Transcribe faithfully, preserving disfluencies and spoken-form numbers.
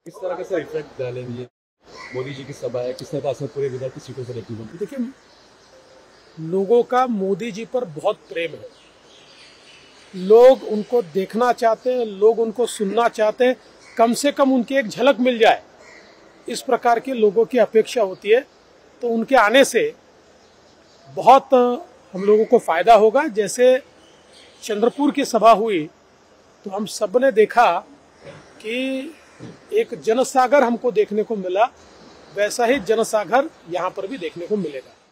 किस तरह का सर इफेक्ट डालेंगे मोदी जी की सभा है, किस तरह का असर पूरे विधायक की सीटों पर देखने को? देखिए, लोगों का मोदी जी पर बहुत प्रेम है। लोग उनको देखना चाहते हैं, लोग उनको सुनना चाहते हैं, कम से कम उनकी एक झलक मिल जाए, इस प्रकार की लोगों की अपेक्षा होती है। तो उनके आने से बहुत हम लोगों को फायदा होगा। जैसे चंद्रपुर की सभा हुई तो हम सब ने देखा कि एक जनसागर हमको देखने को मिला, वैसा ही जनसागर यहाँ पर भी देखने को मिलेगा।